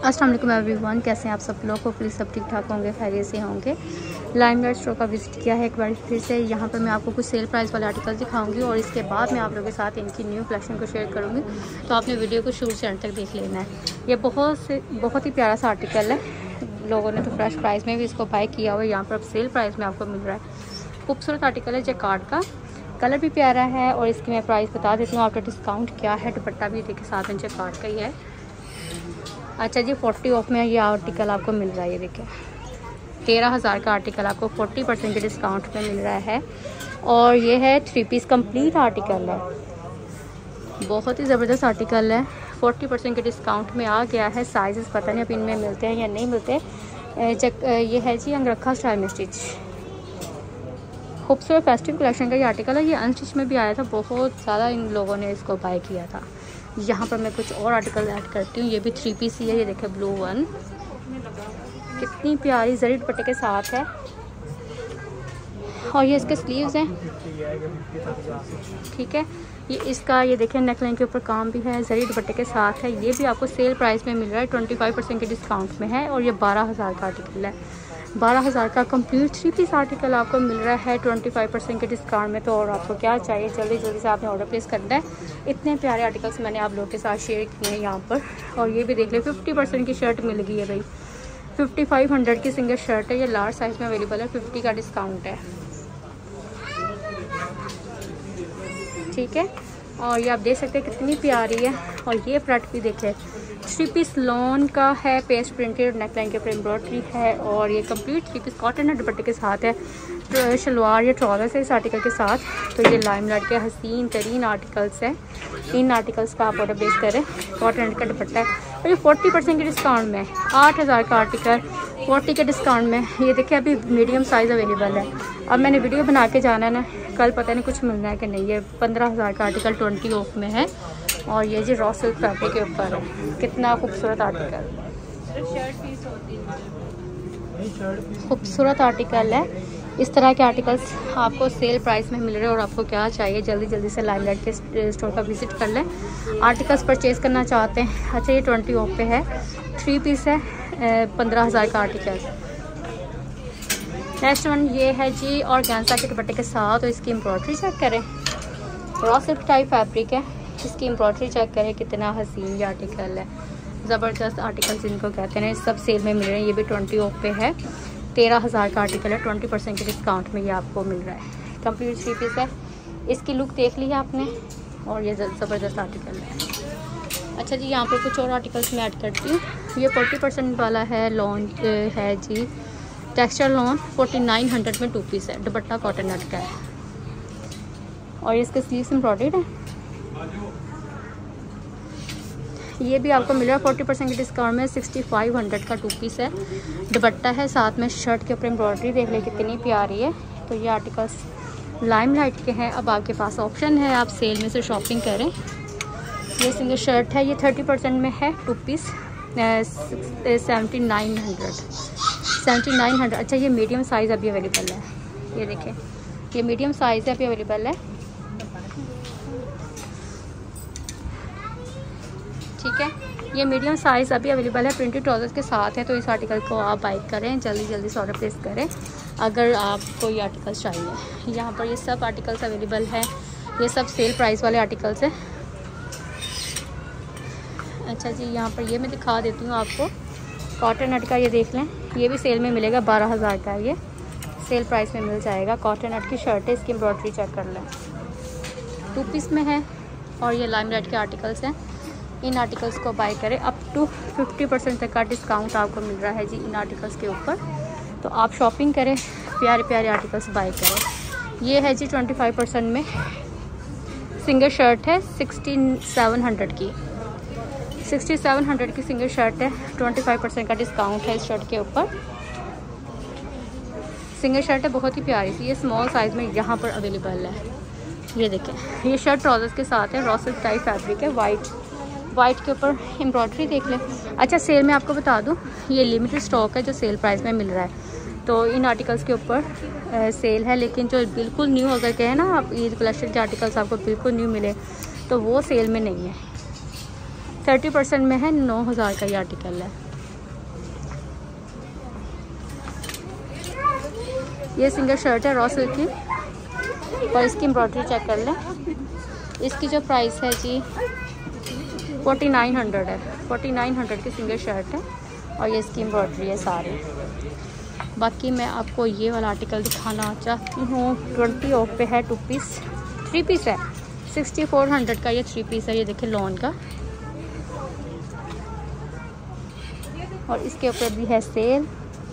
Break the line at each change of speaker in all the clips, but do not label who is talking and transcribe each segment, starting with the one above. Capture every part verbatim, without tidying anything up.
अस्सलाम वालेकुम एवरीवन, कैसे हैं आप सब लोग। होपफुली सब ठीक ठाक होंगे, खैरियत से होंगे। लाइमलाइट स्टोर का विजिट किया है एक बार फिर से। यहाँ पर मैं आपको कुछ सेल प्राइस वाले आर्टिकल दिखाऊंगी और इसके बाद मैं आप लोगों के साथ इनकी न्यू कलेक्शन को शेयर करूँगी, तो आपने वीडियो को शुरू से एंड तक देख लेना है। ये बहुत से बहुत ही प्यारा सा आर्टिकल है, लोगों ने तो फ्रेश प्राइस में भी इसको बाय किया हुआ है। यहाँ पर अब सेल प्राइस में आपको मिल रहा है। खूबसूरत आर्टिकल है, जैकार्ड का, कलर भी प्यारा है और इसकी मैं प्राइस बता देती हूँ आफ्टर डिस्काउंट क्या है। दुपट्टा भी देखिए साथ में जैकार्ड का ही है। अच्छा जी, फोर्टी ऑफ में ये आर्टिकल आपको मिल रहा है। ये देखिए तेरह हज़ार का आर्टिकल आपको फोर्टी परसेंट के डिस्काउंट पे मिल रहा है। और ये है थ्री पीस कंप्लीट आर्टिकल है, बहुत ही ज़बरदस्त आर्टिकल है। फोर्टी परसेंट के डिस्काउंट में आ गया है। साइजेस पता नहीं अब इनमें मिलते हैं या नहीं मिलते। जब ये है जी अंगरखा स्टाइल में स्टिच, खूबसूरत फेस्टिव कलेक्शन का ये आर्टिकल है। ये अनस्टिच में भी आया था, बहुत ज़्यादा इन लोगों ने इसको बाय किया था। यहाँ पर मैं कुछ और आर्टिकल ऐड करती हूँ। ये भी थ्री पीस ही है। ये देखे ब्लू वन, कितनी प्यारी जरी दुपट्टे के साथ है और ये इसके स्लीव्स हैं, ठीक है। ये इसका ये देखें नेकलाइन के ऊपर काम भी है, जरी दुपट्टे के साथ है। ये भी आपको सेल प्राइस में मिल रहा है, ट्वेंटी फाइव परसेंट के डिस्काउंट में है। और ये बारह हज़ार का आर्टिकल है। बारह हज़ार का कंप्लीट थ्री पीस आर्टिकल आपको मिल रहा है ट्वेंटी फाइव परसेंट के डिस्काउंट में। तो और आपको क्या चाहिए, जल्दी जल्दी से आपने ऑर्डर प्लेस करना है। इतने प्यारे आर्टिकल्स मैंने आप लोगों के साथ शेयर किए हैं यहाँ पर। और ये भी देख ले, फिफ्टी परसेंट की शर्ट मिल गई है भाई। फिफ्टी फाइव हंड्रेड की सिंगल शर्ट है, ये लार्ज साइज़ में अवेलेबल है। फिफ्टी का डिस्काउंट है, ठीक है। और ये आप देख सकते हैं कितनी प्यारी है। और ये प्रोडक्ट भी देखें, थ्री पीस लॉन का है, पेस्ट प्रिंटेड, नेकलाइन के ऊपर एम्ब्रॉयडरी है। और ये कंप्लीट थ्री पीस कॉटन है, दुपट्टे के साथ है, तो शलवार या ट्राउजर है इस आर्टिकल के साथ। तो ये लाइमलाइट के हसीन तरीन आर्टिकल्स हैं। इन आर्टिकल्स का आप ऑर्डर प्लेस करें। कॉटन का दुपट्टा है और ये फोर्टी परसेंट के डिस्काउंट में, आठ हज़ार का आर्टिकल फोर्टी के डिस्काउंट में। ये देखिए अभी मीडियम साइज़ अवेलेबल है। अब मैंने वीडियो बना के जाना है ना, कल पता नहीं कुछ मिलना है कि नहीं। ये पंद्रह हज़ार का आर्टिकल ट्वेंटी ऑफ में है। और ये जी रॉ सिल्क फैब्रिक के ऊपर है, कितना खूबसूरत आर्टिकल, खूबसूरत आर्टिकल है। इस तरह के आर्टिकल्स आपको सेल प्राइस में मिल रहे हैं। और आपको क्या चाहिए, जल्दी जल्दी से लाइमलाइट के स्टोर का विजिट कर लें। आर्टिकल्स परचेज करना चाहते हैं। अच्छा, ये ट्वेंटी ऑफ पे है, थ्री पीस है, पंद्रह हज़ार का आर्टिकल। नेक्स्ट वन ये है जी ऑर्गेन्जा के दुपट्टे के साथ। और इसकी एम्ब्रॉयडरी चेक करें, रॉ सिल्क टाइप फैब्रिक है। इसकी एम्ब्रॉयडरी चेक करें, कितना हसीन ये आर्टिकल है। ज़बरदस्त आर्टिकल जिनको कहते हैं, सब सेल में मिल रहे हैं। ये भी ट्वेंटी ऑफ पे है, तेरह हज़ार का आर्टिकल है। ट्वेंटी परसेंट के डिस्काउंट में ये आपको मिल रहा है। कंप्लीट थ्री पीस है। इसकी लुक देख ली है आपने। और ये ज़बरदस्त आर्टिकल है। अच्छा जी, यहाँ पर कुछ और आर्टिकल्स मैं ऐड करती हूँ। ये फोर्टी परसेंट वाला है, लॉन है जी, texture lawn, forty nine hundred में टू पीस है। दुपट्टा कॉटन नट का है और इसके स्लीव्स एम्ब्रॉयडर्ड है। ये भी आपको मिल रहा है फोर्टी परसेंट के डिस्काउंट में, सिक्सटी फाइव हंड्रेड का टू पीस है। दुपट्टा है, साथ में शर्ट के ऊपर एम्ब्रॉयडरी देख ले कितनी प्यारी है। तो ये आर्टिकल्स लाइमलाइट के हैं। अब आपके पास ऑप्शन है, आप सेल में से शॉपिंग करें। ये सिंगल शर्ट है, ये थर्टी परसेंट में है, two piece seventy nine hundred seventy nine hundred अच्छा, ये मीडियम साइज़ अभी अवेलेबल है। ये देखें, ये मीडियम साइज़ अभी अवेलेबल है, ठीक है। ये मीडियम साइज़ अभी अवेलेबल है, प्रिंटेड ट्राउजर्स के साथ है। तो इस आर्टिकल को आप बाय करें, जल्दी जल्दी से ऑर्डर प्लेस करें अगर आपको ये आर्टिकल्स चाहिए। यहाँ पर ये सब आर्टिकल्स अवेलेबल है। ये सब सेल प्राइस वाले आर्टिकल्स हैं। अच्छा जी, यहाँ पर ये मैं दिखा देती हूँ आपको, कॉटन नट का ये देख लें। ये भी सेल में मिलेगा, बारह हज़ार का है, ये सेल प्राइस में मिल जाएगा। कॉटन नट की शर्ट है, इसकी एम्ब्रॉयडरी चेक कर लें, टू पीस में है। और ये लाइमलाइट के आर्टिकल्स हैं। इन आर्टिकल्स को बाय करें, अप टू फिफ्टी परसेंट तक का डिस्काउंट आपको मिल रहा है जी इन आर्टिकल्स के ऊपर। तो आप शॉपिंग करें, प्यारे प्यारे आर्टिकल्स बाय करें। ये है जी ट्वेंटी फाइव परसेंट में, सिंगल शर्ट है, सिक्सटी सेवन हंड्रेड की सिक्सटी सेवन हंड्रेड की सिंगल शर्ट है। ट्वेंटी फाइव परसेंट का डिस्काउंट है इस शर्ट के ऊपर। सिंगल शर्ट है, बहुत ही प्यारी सी। ये स्मॉल साइज़ में यहाँ पर अवेलेबल है। ये देखें, ये शर्ट ट्राउजर्स के साथ है, रॉ सिल्क टाइप फैब्रिक है, वाइट वाइट के ऊपर एम्ब्रॉयडरी देख लें। अच्छा, सेल में आपको बता दूं, ये लिमिटेड स्टॉक है जो सेल प्राइस में मिल रहा है। तो इन आर्टिकल्स के ऊपर सेल है, लेकिन जो बिल्कुल न्यू अगर कहें ना आप, ईद कलेक्शन के आर्टिकल्स आपको बिल्कुल न्यू मिले तो वो सेल में नहीं है। थर्टी परसेंट में है, नौ हज़ार का ये आर्टिकल है। ये सिंगल शर्ट है रॉ सिल्क की और इसकी एम्ब्रॉयडरी चेक कर लें। इसकी जो प्राइस है जी फोर्टी नाइन हंड्रेड है, फोर्टी नाइन हंड्रेड की सिंगल शर्ट है और ये इसकी एम्ब्रॉयडरी है सारी। बाकी मैं आपको ये वाला आर्टिकल दिखाना चाहती हूँ। ट्वेंटी ऑफ पे है, टू पीस थ्री पीस है, सिक्सटी फोर हंड्रेड का ये थ्री पीस है। ये देखिए लॉन का और इसके ऊपर भी है सेल।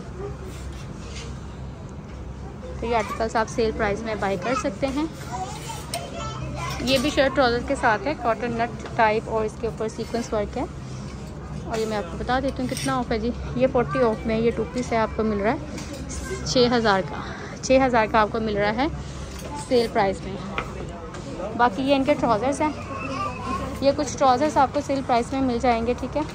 तो ये आर्टिकल्स आप सेल प्राइस में बाय कर सकते हैं। ये भी शर्ट ट्राउज़र के साथ है, कॉटन नट टाइप और इसके ऊपर सीक्वेंस वर्क है। और ये मैं आपको बता देती हूँ कितना ऑफ है जी। ये फोर्टी ऑफ में ये टू पीस है, आपको मिल रहा है छः हज़ार का, छः हज़ार का आपको मिल रहा है सेल प्राइस में। बाकी ये इनके ट्राउज़र्स हैं, ये कुछ ट्राउज़र्स आपको सेल प्राइस में मिल जाएंगे, ठीक है।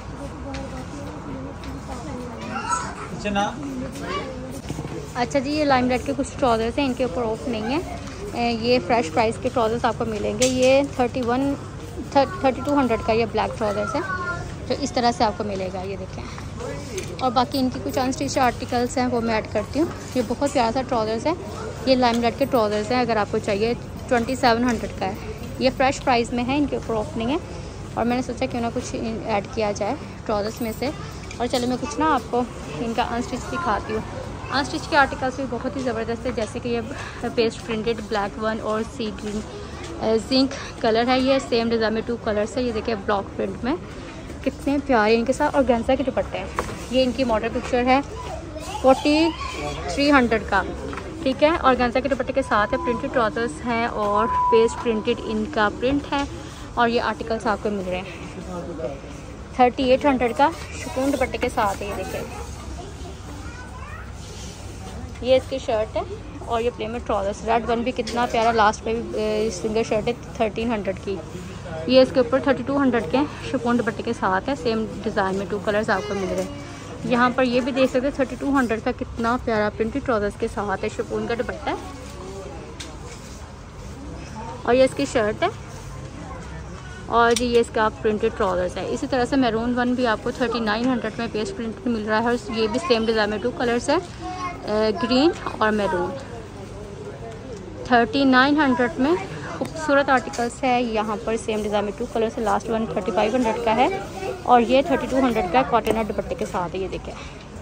अच्छा जी, ये लाइम रेड के कुछ ट्राउज़र्स हैं, इनके ऊपर ऑफ नहीं है। ये फ्रेश प्राइस के ट्राउज़र्स आपको मिलेंगे। ये thirty one thirty two hundred का ये ब्लैक ट्राउज़र्स है, जो इस तरह से आपको मिलेगा, ये देखें। और बाकी इनकी कुछ अनस्टिच आर्टिकल्स हैं वो मैं ऐड करती हूँ। ये बहुत प्यारा सा ट्राउज़र्स है, ये लाइम रेड के ट्राउज़र्स हैं, अगर आपको चाहिए ट्वेंटी सेवन हंड्रेड का है। ये फ्रेश प्राइस में है, इनके ऊपर ऑफ नहीं है। और मैंने सोचा क्यों ना कुछ ऐड किया जाए ट्राउज़र्स में से। और चलो मैं कुछ ना आपको इनका अनस्टिच दिखाती हूँ। अनस्टिच के आर्टिकल्स भी बहुत ही ज़बरदस्त है, जैसे कि ये पेस्ट प्रिंटेड ब्लैक वन और सी ग्रीन जिंक कलर है। ये सेम डिज़ाइन में टू कलर्स है। ये देखिए ब्लॉक प्रिंट में कितने प्यारे इनके साथ, और गेंजा के दुपट्टे हैं। ये इनकी मॉडल पिक्चर है फोर्टी थ्री हंड्रेड का, ठीक है। और गेंजा के दुपट्टे के साथ है, प्रिंटेड ट्राउज़र्स हैं और पेस्ट प्रिंटेड इनका प्रिंट है। और ये आर्टिकल्स आपको मिल रहे हैं थर्टी एट हंड्रेड का, सुकून दुपट्टे के साथ है। ये देखिए, ये इसकी शर्ट है और ये प्लेन में ट्राउज़र्स। रेड वन भी कितना प्यारा, लास्ट पे भी सिंगल शर्ट है थर्टीन हंड्रेड की। ये इसके ऊपर थर्टी टू हंड्रेड के शिफॉन दुपट्टे के साथ है, सेम डिज़ाइन में टू कलर्स आपको मिल रहे हैं। यहाँ पर ये भी देख सकते हैं थर्टी टू हंड्रेड का कितना प्यारा प्रिंटेड ट्राउज़र्स के साथ है, शिफॉन का दुपट्टा है। और ये इसकी शर्ट है और ये इसका प्रिंटेड ट्राउज़र्स है। इसी तरह से मैरून वन भी आपको थर्टी नाइन हंड्रेड में पेस्ट प्रिंट मिल रहा है और ये भी सेम डिज़ाइन में टू कलर्स है, ग्रीन और मैरून। थर्टी नाइन हंड्रेड में खूबसूरत आर्टिकल्स है। यहाँ पर सेम डिज़ाइन में टू कलर्स है। Last one thirty five hundred का है और ये थर्टी टू हंड्रेड का कॉटन और दुपट्टे के साथ है। ये देखिए,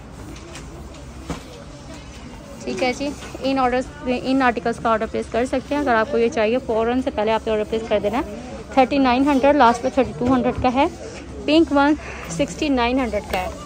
ठीक है जी। इन ऑर्डर्स इन आर्टिकल्स का ऑर्डर प्लेस कर सकते हैं। अगर आपको ये चाहिए फ़ौरन से पहले आपने ऑर्डर प्लेस कर देना है। थर्टी नाइन हंड्रेड लास्ट पे थर्टी टू हंड्रेड का है। Pink one sixty nine hundred का है।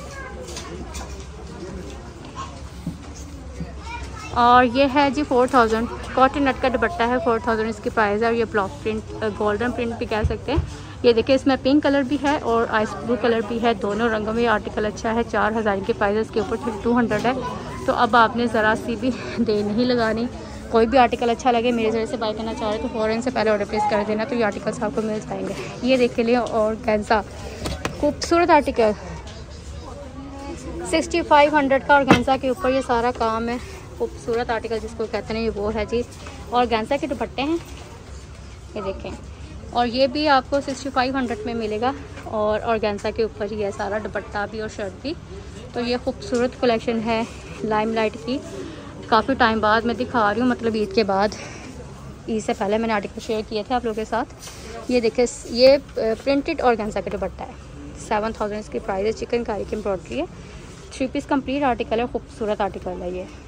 और ये है जी फोर थाउजेंड, कॉटन नट का दुपट्टा है, फोर थाउजेंड इसकी प्राइस है। और ये ब्लॉक प्रिंट गोल्डन प्रिंट भी कह सकते हैं। ये देखिए, इसमें पिंक कलर भी है और आइस ब्लू कलर भी है, दोनों रंगों में ये आर्टिकल अच्छा है। चार हज़ार की प्राइस इसके ऊपर थर्टी टू हंड्रेड है। तो अब आपने ज़रा सी भी देर नहीं लगानी, कोई भी आर्टिकल अच्छा लगे मेरे ज़रिए से बाय करना चाह रहे तो फ़ौरन से पहले ऑर्डर प्लेस कर देना, तो ये आर्टिकल्स आपको मिल जाएंगे। ये देख के लिए और गेंजा खूबसूरत आर्टिकल सिक्सटी फाइव हंड्रेड का और गेंजा के ऊपर ये सारा काम है। खूबसूरत आर्टिकल जिसको कहते हैं ये वो है जी। और गेंजा के दुपट्टे हैं, ये देखें। और ये भी आपको सिक्सटी फाइव हंड्रेड में मिलेगा और ऑर्गेन्जा के ऊपर ही है सारा दुपट्टा भी और शर्ट भी। तो ये खूबसूरत कलेक्शन है लाइमलाइट की। काफ़ी टाइम बाद मैं दिखा रही हूँ, मतलब ईद के बाद, ईद से पहले मैंने आर्टिकल शेयर किए थे आप लोगों के साथ। ये देखिए, ये प्रिंटेड ऑर्गेन्जा का दुपट्टा है, सेवन थाउजेंड इसकी प्राइस है। चिकनकारी की एम्ब्रॉयडरी है, थ्री पीस कंप्लीट आर्टिकल है, खूबसूरत आर्टिकल है ये,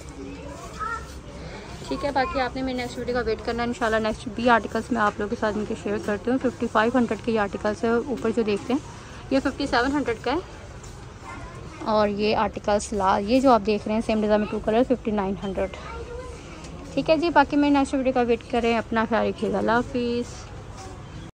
ठीक है। बाकी आपने मेरे नेक्स्ट वीडियो का वेट करना है। इंशाल्लाह नेक्स्ट भी आर्टिकल्स मैं आप लोगों के साथ इनके शेयर करती हूँ। फिफ्टी फाइव हंड्रेड के ये आर्टिकल्स है, ऊपर जो देखते हैं ये फिफ्टी सेवन हंड्रेड का है। और ये आर्टिकल्स ला ये जो आप देख रहे हैं सेम डिज़ाइन में two colour fifty nine hundred, ठीक है जी। बाकी मेरे नेक्स्ट वीडियो का वेट करें। अपना ख्याल रखिएगा। अल्लाह हाफिज़।